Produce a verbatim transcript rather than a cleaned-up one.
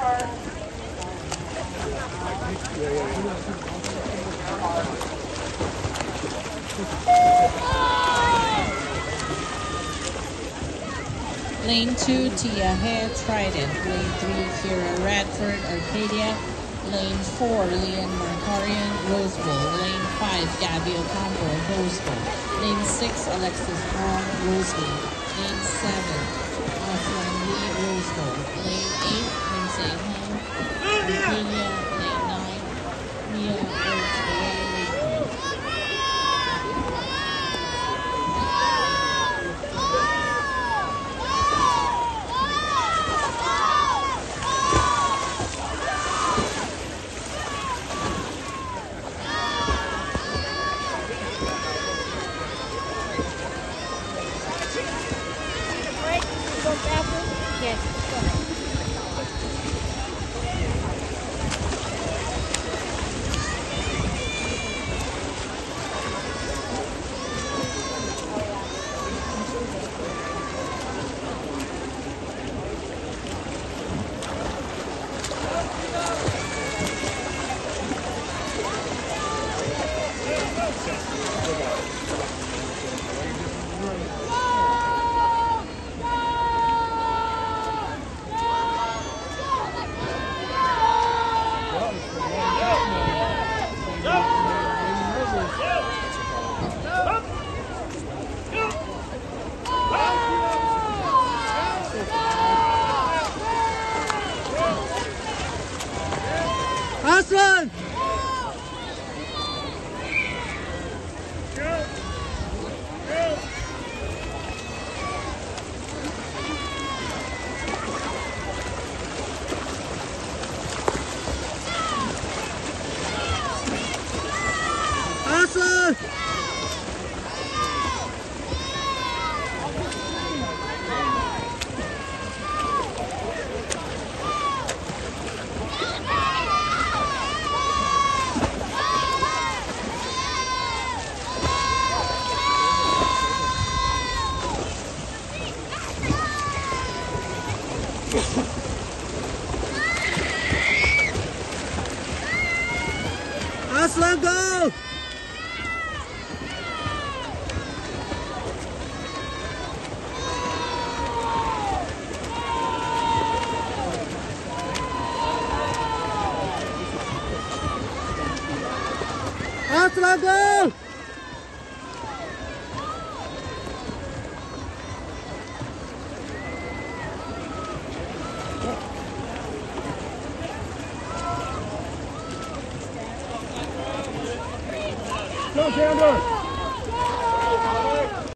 Lane two, Tia Hare, Trident. Lane three, Kira Radford, Arcadia. Lane four, Leon Markarian, Rose Bowl. Lane five, Gabby Ocampo, Rose Bowl. Lane six, Alexis Wong, Rose Bowl. Lane seven, Offline Lee, Rose Bowl. Lane eight, Lindsay Hung, Arcadia. Lane nine, Mia Rose Bowl, Lakewood. Yes, go ahead. Aslan! Aslan! Aslan, go! Aslan, go! Go, Xander!